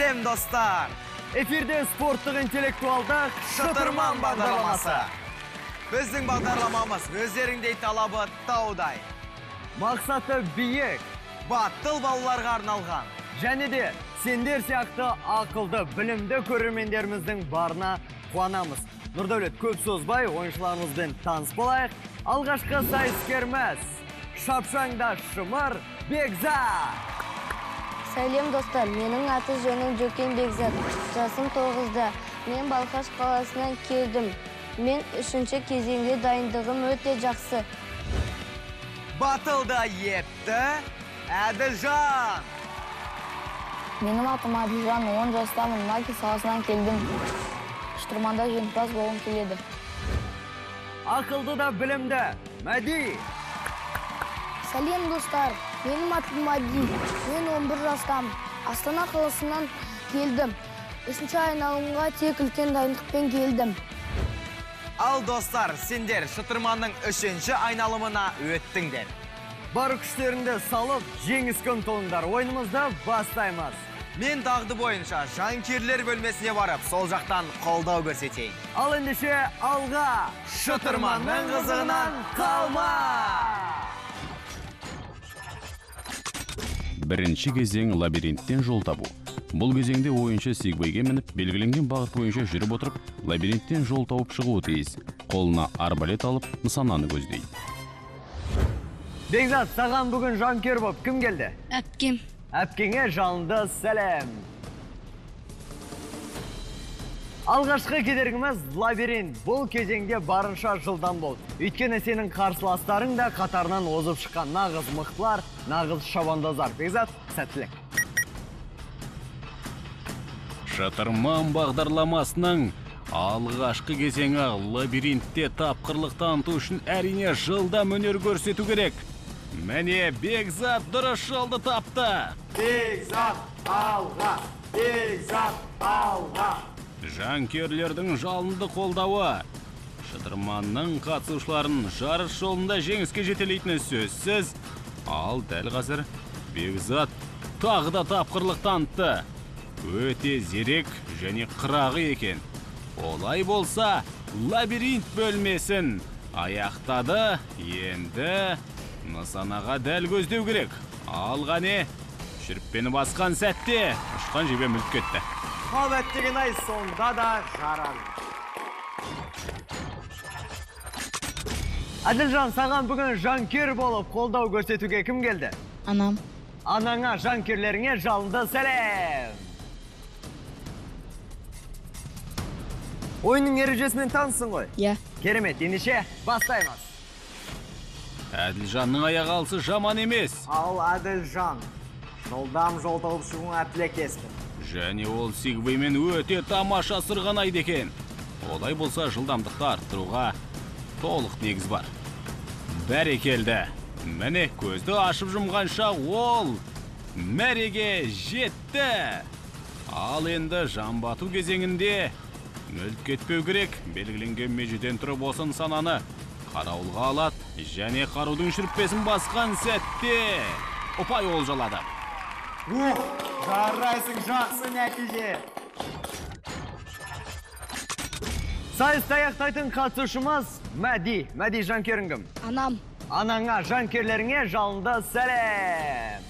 Сәлем достар! Эфирде спорттық интеллектуалдық Шытырман бағдарламасы. Біздің бағдарламамыз өздеріңдей талабы таудай. Мақсаты биік, Баттыл балаларға арналған. және де сендер сияқты ақылды, білімді көрермендеріміздің барына қуанамыз. Нұрдәулет, көп созбай, ойыншыларымызбен таныс болайық. Алғашқы сайыскеріміз Шапшаңда Шымыр Бекзат. Сәлем достар, менің аты жөнім Жөкен Бекзат. Жасым 9-да. Мен Балқаш қаласынан келдім. Мен 3-ші кезеңге дайындығым өте жақсы. Батылда епті Әділжан. Менің атым Әділжан, 10 жастамын. Маки саласынан келдім. Шытырманда жеңімпаз болғым келеді. Ақылды да білімді Мәди. Сәлем достар, менің атым Мәди. Мен 11 жастамын. Астана қаласынан келдім. 3-ші айналымға тек үлкен дайындықпен келдім. Ал достар, сендер Шытырманның 3-ші айналымына өттіңдер. Бар күштеріңді салып, жеңіске ұмтылыңдар. Ойынымызды бастаймыз. Мен дағды бойынша жанкүйерлер бөлмесіне барып, сол жақтан қолдау көрсетейін. Ал ендеше алға Шытырманның қызығынан қалма! Бірінші кезең лабиринттен жол табу. Бұл кезеңде ойыншы сегвейге мініп, белгіленген бағыт бойынша жүріп отырып, лабиринттен жол тауып шығуы тиіс. Қолына арбалет алып, нысананы көздейді. Бекзат, саған бүгін жанкүйер болып кім келді? Әпкем. Әпкеңе жалынды сәлем. Алғашқы кедергіміз лабиринт. Бұл кезеңде барынша жылдам бол. Өйткені сенің қарсыластарың да қатарынан озып шыққан нағыз мықтылар, нағыз шабандоздар. Бекзат, сәттілік. Шытырман бағдарламасының алғашқы кезеңі лабиринтте тапқырлық таныту үшін әрине жылдам өнер көрсету керек. Мәне Бекзат дұрыс жолды тапты. Бекзат, алға! Бекзат, алға! Жанкүйерлердің жалынды қолдауы Шытырманның қатысушыларын жарыс жолында жеңіске жетелейтіні сөзсіз. Ал дәл қазір Бекзат тағы да тапқырлық танытты. Өте зерек және қырағы екен. Олай болса, лабиринт бөлмесін аяқтады. Енді нысанаға дәл көздеу керек. Алғане, шүріппені басқан сәтте ұшқан жебе мүлт кетті. Қабәттеген ай сонда да жарады. Әділжан, саған бүгін жанкүйер болып қолдау көрсетуге кім келді? Анам. Анаңа, жанкүйерлеріңе жалынды сәлем. Ойынның ережесімен танысың ғой? Иә. Керемет, ендеше бастаймыз. Әділжанның аяғы алысы жаман емес. Ал Әділжан, жолдам жол тауып шығуыңа тілектеспін. Және ол сегвеймен өте тамаша сырғанайды екен. Олай болса жылдамдықты арттыруға толық негіз бар. Бәрекелді. Міне көзді ашып жұмғанша ол мәреге жетті. Ал енді жамбату кезеңінде мүлт кетпеу керек. Белгіленген межеден тұрып осы нысананы қарауылға алады және қарудың шүріппесін басқан сәтте ұпай олжалады. Жарайсың, жақсы нәтиже. Сайысты аяқтайтын қатысушымыз Мәди. Мәди, жанкүйерің кім? Анам. Анаңа, жанкүйерлеріңе жалынды сәлем.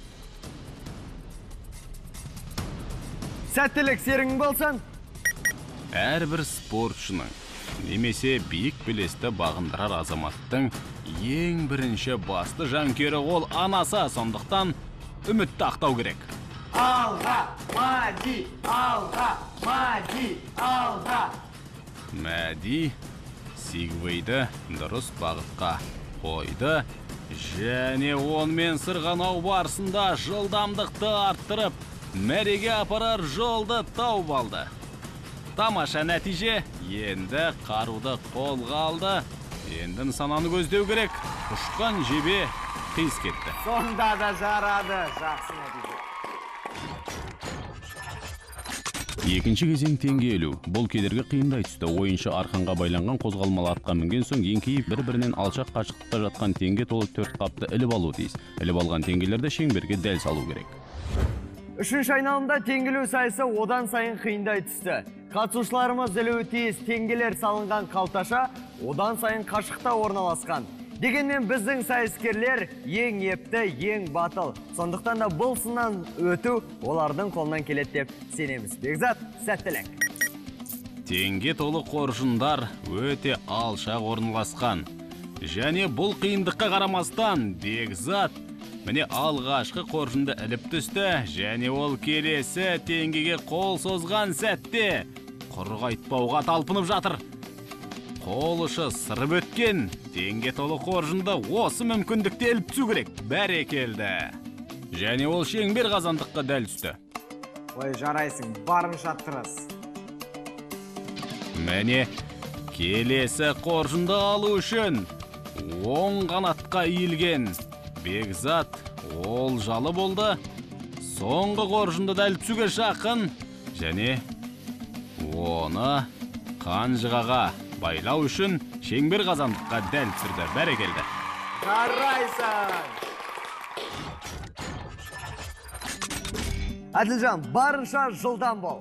Сәттілік серің болсын. Әрбір спортшының немесе биік белесті бағындырар азаматтың ең бірінші басты жанкүйері ол анасы, сондықтан үмітті ақтау керек. Алға, Мәди, алға, Мәди, алға. Мәди сегвейді дұрыс бағытқа қойды және онымен сырғанау барысында жылдамдықты арттырып, мәреге апарар жолды тауып алды. Тамаша нәтиже. Енді қаруды қолға алды. Енді нысананы көздеу керек. Ұшқан жебе тез кетті. Сонда да жарады, жақсы нәтиже. Екінші кезең теңгелу. Бұл кедергі қиындай түсті. Ойыншы арқанға байланған қозғалмалы атқа мінген соң еңкейіп бір-бірінен алшақ қашықтықта жатқан теңге толы 4 қапты іліп алу тиіс. Іліп алған теңгелерді шеңберге дәл салу керек. Үшінші айналымда теңгелеу сайысы одан сайын қиындай түсті. Қатысушыларымыз ілуі тиіс теңгелер салынған қалташа одан сайын қашықта орналасқан. Дегенмен біздің сайыскерлер ең епті, ең батыл. Сондықтан да бұл сыннан өту олардың қолынан келеді деп сенеміз. Бекзат, сәттілік. Теңге толы қоржындар өте алшақ орналасқан. Және бұл қиындыққа қарамастан Бекзат міне алғашқы қоржынды іліп түсті, және ол келесі теңгеге қол созған сәтте құр айтпауға талпынып жатыр. Қол ұшы сырып өткен теңге толы қоржынды осы мүмкіндікте іліп түсу керек. Бәрекелді. Және ол шеңбер қазандыққа дәл түсті. Ой, жарайсың, барынша тырыс. Міне келесі қоржынды алу үшін оң қанатқа иілген Бекзат олжалы болды. Соңғы қоржынды дәл түсуге жақын, және оны қанжығаға байлау үшін шеңбер қазандыққа дәл түсірді. Бәрекелді. Жарайсың. Әділжан, барынша жылдам бол.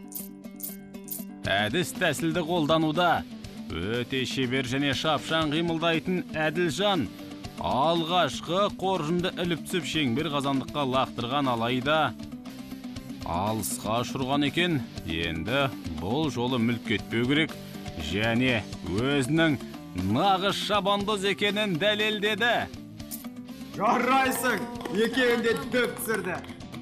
Әдіс тәсілді қолдануда өте шебер және шапшаң қимылдайтын Әділжан алғашқы қоржынды іліп түсіп шеңбер қазандыққа лақтырған, алайда алысқа ұшырған екен. Енді бұл жолы мүлт кетпеу керек, және өзінің нағыз шабандоз екенін дәлелдеді. Жарайсың, екеуінде дөп түсірді.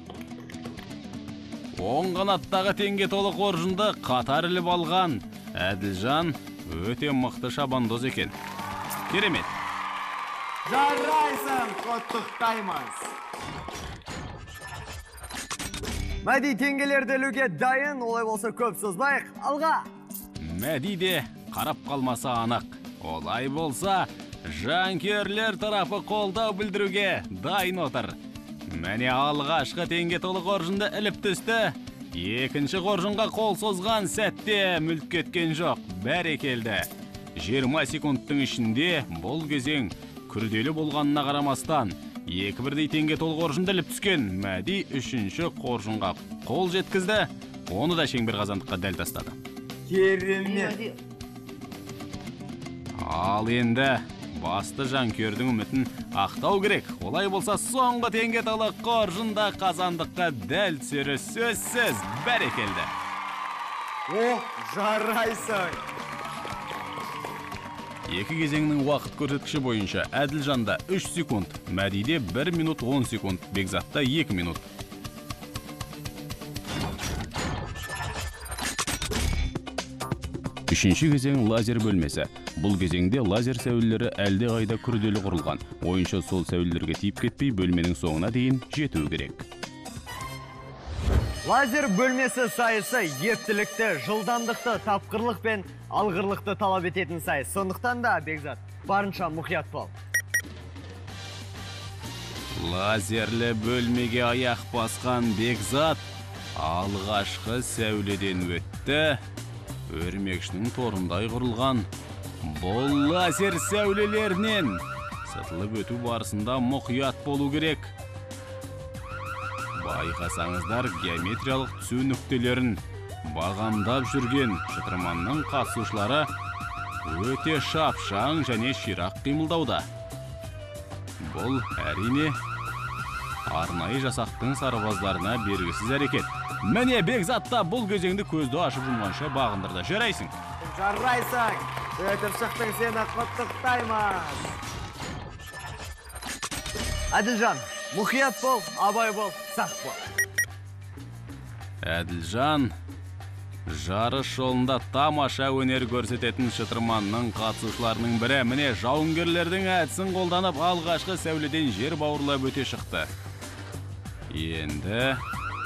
Оң қанаттағы теңге толы қоржынды қатар іліп алған Әділжан өте мықты шабандоз екен. Керемет. Жарайсың, құттықтаймыз. Мәди теңгелерді ілуге дайын, олай болса көп созбайық, алға! Мәди де қарап қалмаса анық. Олай болса, жанкүйерлер тарапы қолдау білдіруге дайын отыр. Мәне алғашқы теңге толы қоржынды іліп түсті. Екінші қоржынға қол созған сәтте мүлт кеткен жоқ. Бәрекелді. 20 секундтың ішінде бұл кезең күрделі болғанына қарамастан екі бірдей теңге толы қоржынды іліп түскен. Мәди үшінші қоржынға қол жеткізді. Оны да шеңбер қазандыққа дәл тастады. Керемет. Ал енді басты жанкүйердің үмітін ақтау керек. Олай болса соңғы теңге толы қоржында қазандыққа дәл түсері сөзсіз. Бәрекелді. О, жарайсың. Екі кезеңнің уақыт көрсеткіші бойынша Әділжанда 3 секунд, Мәдиде 1 минут 10 секунд, Бекзатта 2 минут. Үшінші кезең лазер бөлмесі. Бұл кезеңде лазер сәулелері әлде қайда күрделі құрылған. Ойыншы сол сәулелерге тиіп кетпей бөлменің соңына дейін жетуі керек. Лазер бөлмесі сайысы ептілікті, жылдамдықты, тапқырлық пен алғырлықты талап ететін сайыс. Сондықтан да, Бекзат, барынша мұқият бол. Лазерлі бөлмеге аяқ басқан Бекзат алғашқы сәуледен өтті. Өрмекшінің торындай құрылған бұл лазер сәулелерінен сытылып өту барысында мұқият болу керек. Байқасаңыздар, геометриялық түсу нүктелерін бағамдап жүрген шытырманның қатысушылары өте шапшаң және ширақ қимылдауда. Бұл әрине арнайы жасақтың сарбаздарына бергісіз әрекет. Міне Бекзатта бұл кезеңді көзді ашып жұмғанша бағындырды. Жарайсың. Жарайсың. Өтіп шықтың, сені құттықтаймыз. Әділжан, мұқият бол, абай бол, сақ бол. Әділжан жарыс жолында тамаша өнер көрсететін шытырманның қатысушыларының бірі. Міне жауынгерлердің әдісін қолданып алғашқы сәуледен жер бауырлап өте шықты. Енді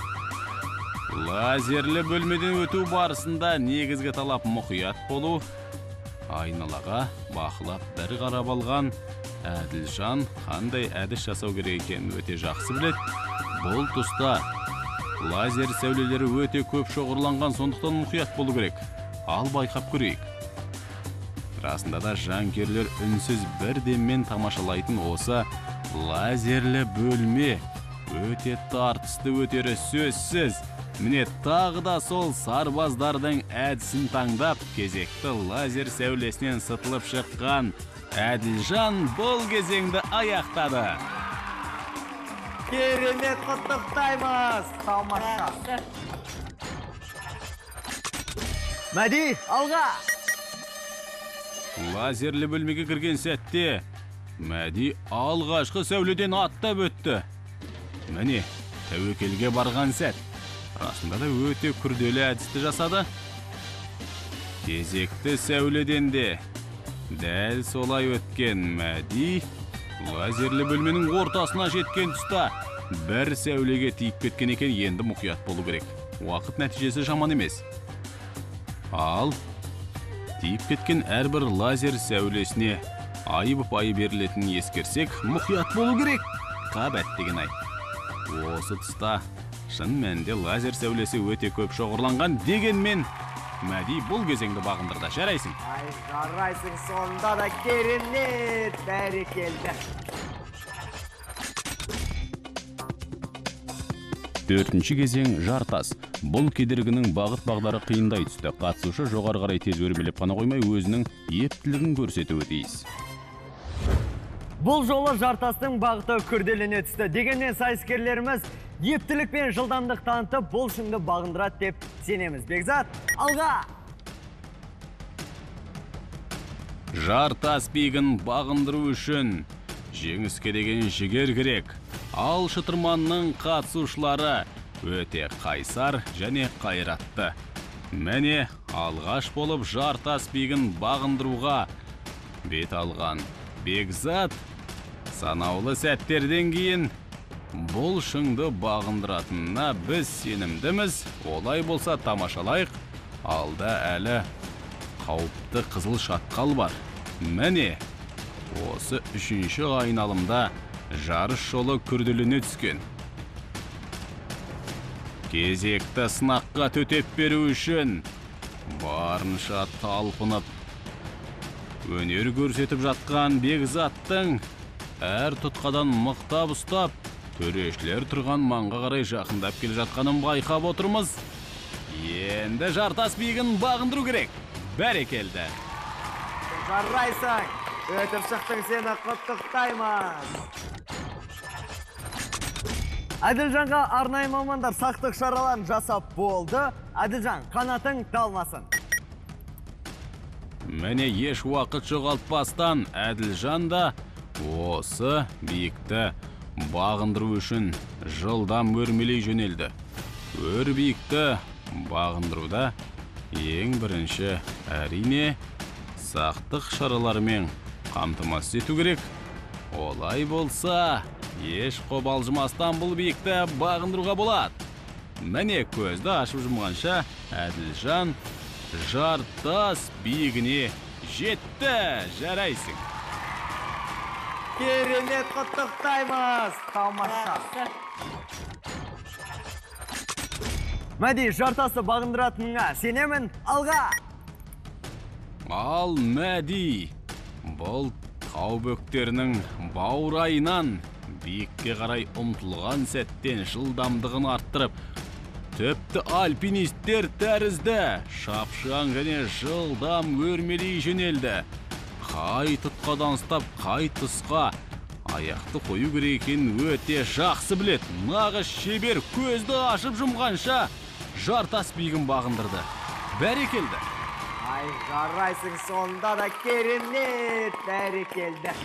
лазерлі бөлмеден өту барысында негізгі талап мұқият болу. Айналаға бақылап бір қарап алған Әділжан қандай әдіс жасау керек екенін өте жақсы біледі. Бұл тұста лазер сәулелері өте көп шоғырланған, сондықтан мұқият болу керек. Ал байқап көрейік. Расында да жанкүйерлер үнсіз бір деммен тамашалайтын осы лазерлі бөлме өте тартысты өтері сөзсіз. Міне тағы да сол сарбаздардың әдісін таңдап, кезекті лазер сәулесінен сытылып шыққан Әділжан бұл кезеңді аяқтады. Керемет, құттықтаймыз! Тамаша! Мәди, алға! Лазерлі бөлмеге кірген сәтте Мәди алғашқы сәуледен аттап өтті. Міне, тәуекелге барған сәт. Расында да өте күрделі әдісті жасады. Кезекті сәуледен де дәл солай өткен Мәди лазерлі бөлменің ортасына жеткен тұста бір сәулеге тиіп кеткен екен, енді мұқият болу керек. Уақыт нәтижесі жаман емес. Ал тиіп кеткен әрбір лазер сәулесіне айып-айы берілетінін ескерсек, мұқият болу керек. Қабәт деген ай. Осы тұста шын мәнінде лазер сәулесі өте көп шоғырланған, дегенмен Мәди бұл кезеңді бағындырды. Жарайсың. Ай, жарайсың, сонда да керемет, бәрекелді. 4-ші кезең жартас. Бұл кедергінің бағыт-бағдары қиындай түсті. Қатысушы жоғары қарай тез өрмелеп қана қоймай, өзінің ептілігін көрсетуі тиіс. Бұл жолы жартастың бағыты күрделене түсті. Дегенмен сайыскерлеріміз ептілік пен жылдамдық танытып, бұл шыңды бағындырады деп сенеміз. Бекзат, алға! Жартас биігін бағындыру үшін жеңіске деген жігер керек. Ал шытырманның қатысушылары өте қайсар және қайратты. Міне, алғаш болып жартас биігін бағындыруға бет алған Бекзат санаулы сәттерден кейін бұл шыңды бағындыратынына біз сенімдіміз. Олай болса тамашалайық. Алда әлі қауіпті қызыл шатқал бар. Міне, осы 3-ші айналымда жарыс жолы күрделене түскен. Кезекті сынаққа төтеп беру үшін барынша талпынып өнер көрсетіп жатқан Бекзаттың әр тұтқадан мықтап ұстап, төрешілер тұрған маңға қарай жақындап келе жатқанын байқап отырмыз. Енді жартас биігін бағындыру керек. Бәрекелді. Жарайсың, өтіп шықтың, сені құттықтаймыз. Әділжанға арнайы мамандар сақтық шараларын жасап болды. Әділжан, қанатың талмасын. Міне еш уақыт жоғалтпастан Әділжан да осы биікті бағындыру үшін жылдам өрмелей жөнелді. Өр биікті бағындыруда ең бірінші әрине сақтық шараларымен қамтамасыз ету керек. Олай болса, еш қобалжымастан бұл биікті бағындыруға болады. Міне көзді ашып жұмғанша Әділжан жартас биігіне жетті. Жарайсың. Керемет, құттықтаймыз. Тамаша. Мәди, жартасты бағындыратыныңа сенемін. Алға! Ал Мәди, бұл тау бөктерінің баурайынан биікке қарай ұмтылған сәттен жылдамдығын арттырып, тіпті альпинисттер тәрізді шапшаң және жылдам өрмелей жөнелді. Қай тұтқадан ұстап, қай тұсқа аяқты қою керек екенін өте жақсы білет. Нағыз шебер көзді ашып жұмғанша жартас биігін бағындырды. Бәрекелді. Ай, жарайсың, сонда да керемет, бәрекелді.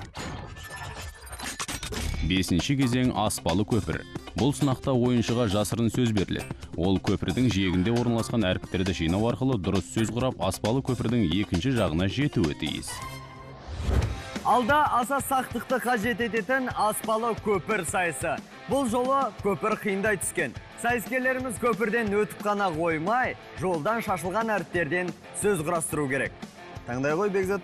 5-ші кезең аспалы көпір. Бұл сынақта ойыншыға жасырын сөз беріледі. Ол көпірдің жиегінде орналасқан әріптерді жинау арқылы дұрыс сөз құрап, аспалы көпірдің екінші жағына жетуі тиіс. Алда аса сақтықты қажет ететін аспалы көпір сайысы. Бұл жолы көпір қиындай түскен. Сайыскерлеріміз көпірден өтіп қана қоймай, жолдан шашылған әріптерден сөз құрастыру керек. Таңдай ғой, Бекзат.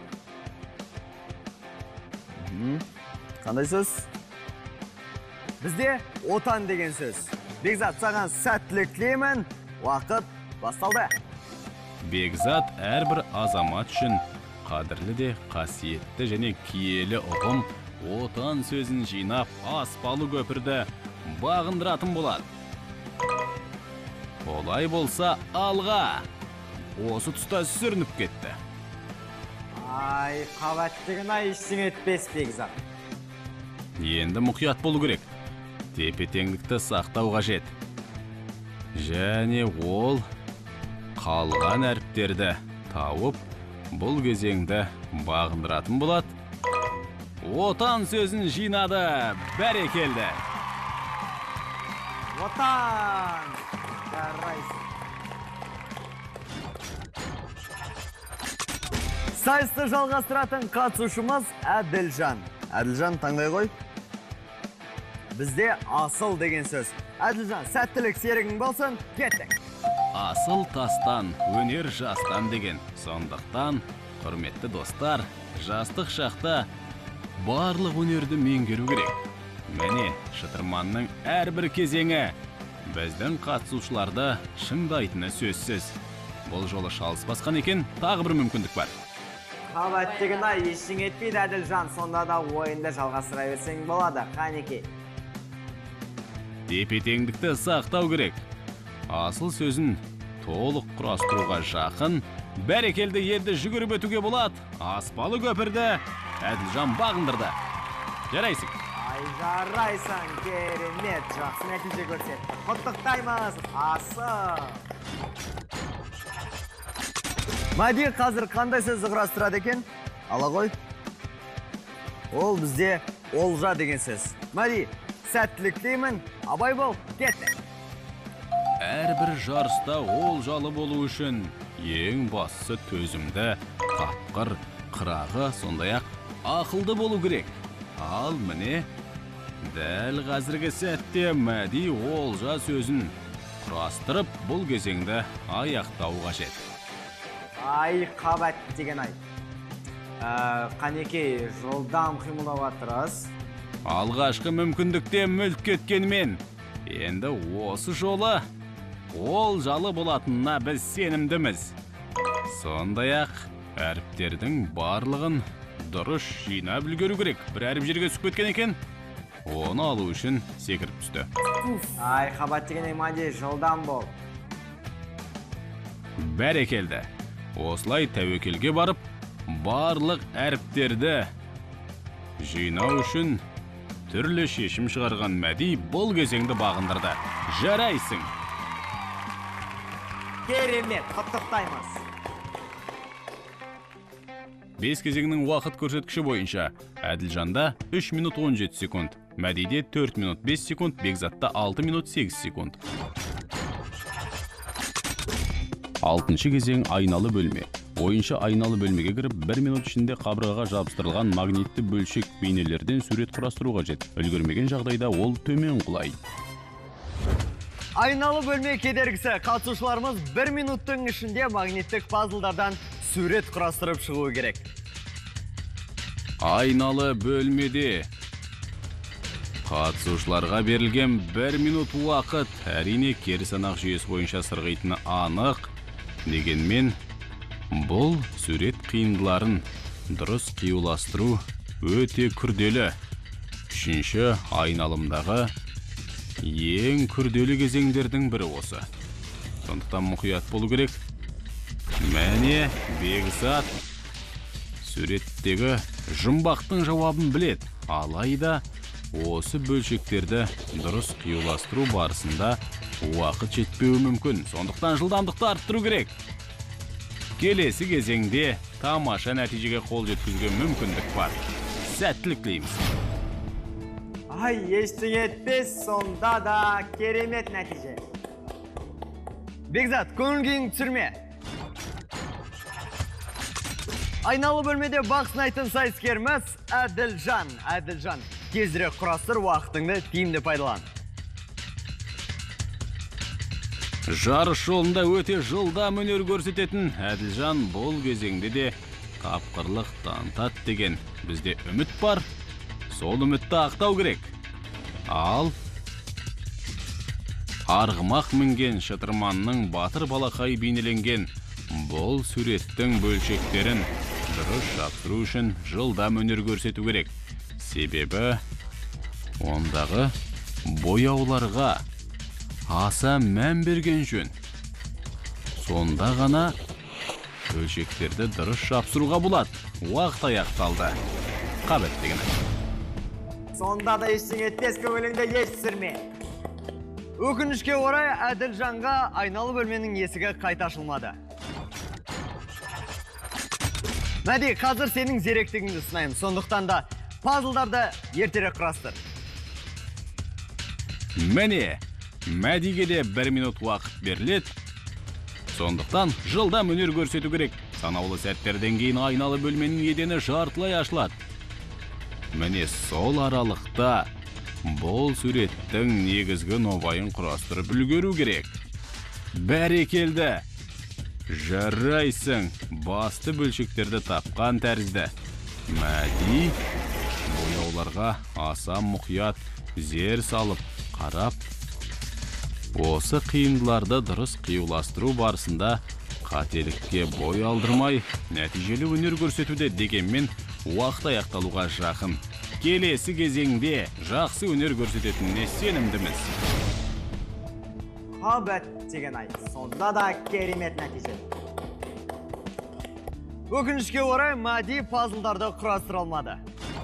Қандай сөз? Бізде отан деген сөз. Бекзат, саған сәттілік тілеймін. Уақыт басталды. Бекзат әрбір азамат үшін қадірлі де қасиетті және киелі ұғым отан сөзін жинап, аспалы көпірді бағындыратын болады. Олай болса алға. Осы тұста сүрініп кетті. Ай, қабаттығына ештеңе етпес Бекзат. Енді мұқият болу керек. Тепе-теңдікті сақтау қажет. Және ол қалған әріптерді тауып, бұл кезеңді бағындыратын болады. Отан сөзін жинады, бәрекелді. Отан! Жарайсың. Сайысты жалғастыратын қатысушымыз Әділжан. Әділжан, таңдай қой. Бізде асыл деген сөз. Әділжан, сәттілік серігің болсын, кеттік. Асыл тастан, өнер жастан деген. Сондықтан, құрметті достар, жастық шақта барлық өнерді меңгеру керек. Міне, шытырманның әрбір кезеңі біздің қатысушыларды шыңдайтыны сөзсіз. Бұл жолы шалыс басқан екен, тағы бір мүмкіндік бар. Қабаттығына ештеңе етпейді Әділжан, сонда да ойынды жалғастыра берсең болады, қанеке. Тепе-теңдікті сақтау керек. Асыл сөзін толық құрастыруға жақын, бәрекелді енді жүгіріп өтуге болады. Аспалы көпірді Әділжан бағындырды. Жарайсың. Ай, жарайсың, керемет, жақсы нәтиже көрсетті. Құттықтаймыз, асыл. Мәди, қазір қандай сөзді құрастырады екен? Ала ғой. Ол бізде олжа деген сөз. Мәди, сәттілік деймін, абай бол, кетті. Әрбір жарыста олжалы болу үшін ең бастысы төзімді, тапқыр, қырағы, сондай-ақ ақылды болу керек. Ал міне, дәл қазіргі сәтте Мәди олжа сөзін құрастырып, бұл кезеңді аяқтау қажет. Ай, қабат деген ай. Қанеке, жолдам қимылдауға тұрыз. Алғашқы мүмкіндікте мүлт кеткенмен, енді осы жолы олжалы болатынына біз сенімдіміз. Сондай-ақ, әріптердің барлығын дұрыс жинап үлгеру керек. Бір әріп жерге түсіп кеткен екен, оны алу үшін секіріп түсті. Ай, қабат деген ай, Мәди, жолдам бол. Бәрекелді. Осылай тәуекелге барып, барлық әріптерді жинау үшін түрлі шешім шығарған Мәди бұл кезеңді бағындырды. Жарайсың. Керемет, құттықтаймыз. 5 кезеңнің уақыт көрсеткіші бойынша Әділжанда 3 минут 17 секунд, Мәдиде 4 минут 5 секунд, Бекзатта 6 минут 8 секунд. 6-шы кезең айналы бөлме. Ойыншы айналы бөлмеге кіріп, 1 минут ішінде қабырғаға жабыстырылған магнитті бөлшек бейнелерден сурет құрастыру қажет. Үлгермеген жағдайда ол төмен құлайды. Айналы бөлме кедергісі. Қатысушыларымыз 1 минуттың ішінде магниттік пазлдардан сурет құрастырып шығуы керек. Айналы бөлмеде қатысушыларға берілген 1 минут уақыт. Әрине, кері санақ жүйесі бойынша сырғитыны анық. Дегенмен, бұл сурет қиындыларын дұрыс қиюластыру өте күрделі. 3-ші айналымдағы ең күрделі кезеңдердің бірі осы. Сондықтан мұқият болу керек. Мәне, Бекзат суреттегі жұмбақтың жауабын білет. Алайда, осы бөлшектерді дұрыс қиюластыру барысында уақыт жетпеуі мүмкін. Сондықтан жылдамдықты арттыру керек. Келесі кезеңде тамаша нәтижеге қол жеткізуге мүмкіндік бар. Сәттілік тілейміз. Ай, ештеңе етпес, сонда да керемет нәтиже. Бекзат, көңіл күйің түсірме. Айналы бөлмеде бақ сынайтын сайыскеріміз Әділжан. Әділжан, тезірек құрастыр, уақытыңды тиімді пайдалан. Жарыс жолында өте жылдам өнер көрсететін Әділжан бұл кезеңде де тапқырлық танытады деген бізде үміт бар. Сол үмітті ақтау керек. Ал арғымақ мінген шытырманның батыр балақай бейнеленген бұл суреттің бөлшектерін дұрыс жапсыру үшін жылдам өнер көрсету керек. Себебі ондағы бояуларға аса мән берген жөн. Сонда ғана бөлшектерді дұрыс жапсыруға болады. Уақыт аяқталды. Қабаттеген. Сонда да ештеңе етпес, көңіліңді еш түсірме. Өкінішке орай Әділжанға айналы бөлменің есігі қайта ашылмады. Мәди, қазір сенің зеректігіңді сынайым. Сондықтан да пазлдарды ертерек құрастыр. Міне, Мәдиге де 1 минут уақыт беріледі. Сондықтан жылдам өнер көрсету керек. Санаулы сәттерден кейін айналы бөлменің едені жартылай ашылады. Міне сол аралықта бұл суреттің негізгі нобайын құрастырып үлгеру керек. Бәрекелді. Жарайсың. Басты бөлшектерді тапқан тәрізді. Мәди бояуларға аса мұқият зер салып қарап, осы қиындыларды дұрыс қиюластыру барысында қателікке бой алдырмай, нәтижелі өнер көрсетуде дегенмен уақыт аяқталуға жақын. Келесі кезеңде жақсы өнер көрсететініне сенімдіміз. Қабаттеген ай, сонда да керемет нәтиже. Өкінішке орай Мәди пазлдарды құрастыра алмады.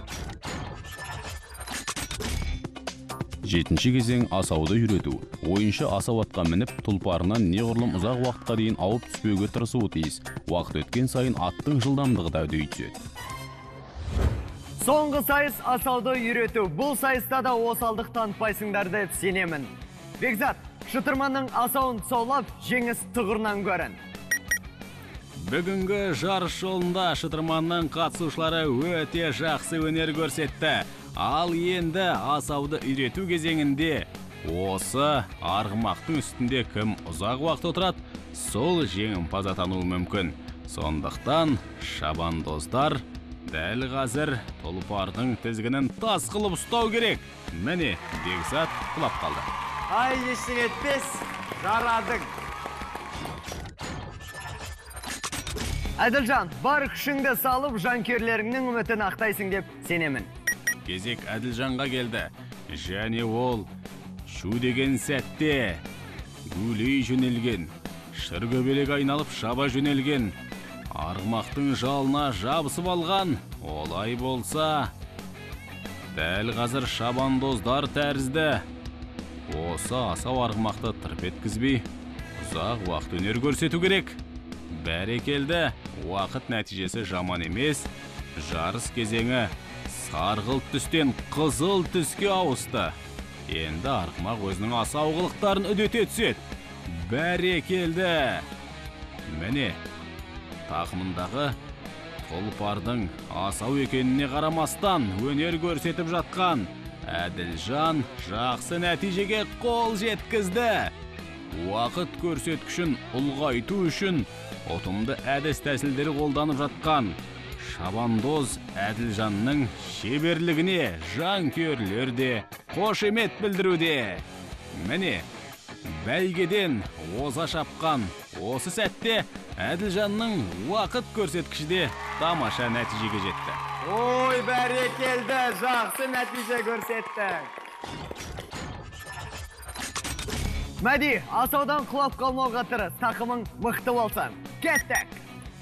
7-ші кезең асауды үйрету. Ойыншы асау атқа мініп, тұлпарынан неғұрлым ұзақ уақытқа дейін ауып түспеуге тырысуы тиіс. Уақыт өткен сайын аттың жылдамдығы да үдей түседі. Соңғы сайыс асауды үйрету. Бұл сайыста да осалдық танытпайсыңдар деп сенемін. Бекзат, шытырманның асауын тұсаулап, жеңіс тұғырынан көрін. Бүгінгі жарыс жолында шытырманның қатысушылары өте жақсы өнер көрсетті. Ал енді асауды үйрету кезеңінде осы арғымақтың үстінде кім ұзақ уақыт отырады, сол жеңімпаз атануы мүмкін. Сондықтан шабандоздар дәл қазір тұлпардың тізгінін тас қылып ұстау керек. Міне, Бекзат құлап қалды. Ай, ештеңе етпес, жарадың. Әділжан, бар күшіңді салып, жанкүйерлеріңнің үмітін ақтайсың деп сенемін. Кезек Әділжанға келді. Және ол шу деген сәтте гулей жөнелген, шыргөбелек айналып шаба жөнелген, арғымақтың жалына жабысып алған. Олай болса, дәл қазір шабандоздар тәрізді. Осы асау арғымақты тырп еткізбей, ұзақ уақыт өнер көрсету керек. Бәрекелді, уақыт нәтижесі жаман емес. Жарыс кезеңі сарғылт түстен қызыл түске ауысты. Енді арғымақ өзінің асау қылықтарын үдете түседі. Бәрекелді. Міне, тақымындағы тұлпардың асау екеніне қарамастан өнер көрсетіп жатқан Әділжан жақсы нәтижеге қол жеткізді. Уақыт көрсеткішін ұлғайту үшін ұтымды әдіс тәсілдері қолданып жатқан шабандоз Әділжанның шеберлігіне жанкүйерлер де қошемет білдіруде. Міне, бәйгеден оза шапқан осы сәтте Әділжанның уақыт көрсеткіші де тамаша нәтижеге жетті. Ой, бәрекелді, жақсы нәтиже көрсетті. Мәди, асаудан құлап қалмауға тырыс, тақымың мықты болсын. Кеттік!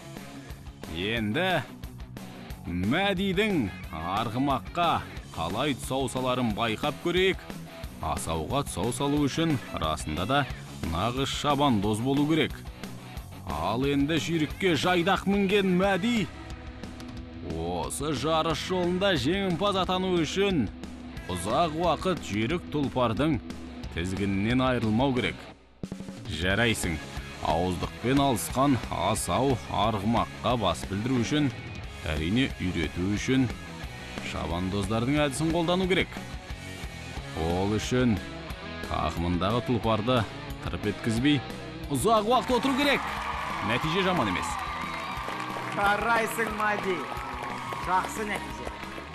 Енді Мәдидің арғымаққа қалай тұсау саларын байқап көрейік. Асауға тұсау салу үшін расында да нағыз шабандоз болу керек. Ал енді жүйрікке жайдақ мінген Мәди осы жарыс жолында жеңімпаз атану үшін ұзақ уақыт жүйрік тұлпардың тізгінінен айырылмау керек. Жарайсың. Ауыздықпен алысқан асау арғымаққа бас білдіру үшін, әрине үйрету үшін шабандоздардың әдісін қолдану керек. Ол үшін тақымындағы тұлпарды тырп еткізбей, ұзақ уақыт отыру керек. Нәтиже жаман емес. Қарайсың, Мәди. Жақсы нәтиже.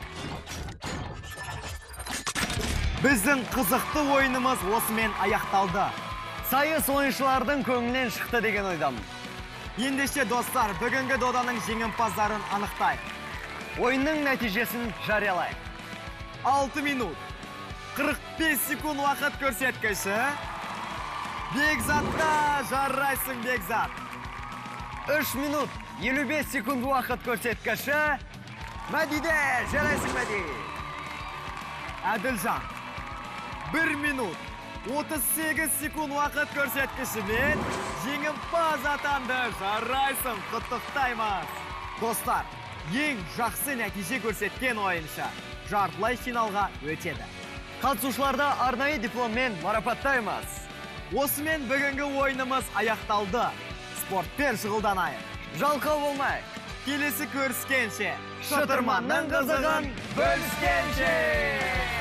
Біздің қызықты ойынымыз осымен аяқталды. Сайыс ойыншылардың көңілінен шықты деген ойдамын. Ендеше достар, бүгінгі доданың жеңімпаздарын анықтайық. Ойынның нәтижесін жариялайық. 6 минут. 45 секунд уақыт көрсеткіші. Бекзатта жарайсың, Бекзат. 3 минут 55 секунд уақыт көрсеткіші. Мәдиде, жарайсың, Мәди. Әділжан, 1 минут 38 секунд уақыт көрсеткішімен жеңімпаз атанды. Жарайсың, құттықтаймыз. Достар, ең жақсы нәтиже көрсеткен ойыншы жартылай финалға өтеді. Қатысушыларды арнайы дипломмен марапаттаймыз. Осымен бүгінгі ойынымыз аяқталды. Спортпен шұғылданайық. Жалқау болмай. Келесі көріскенше, Шытырманның қызығын бөліскенше.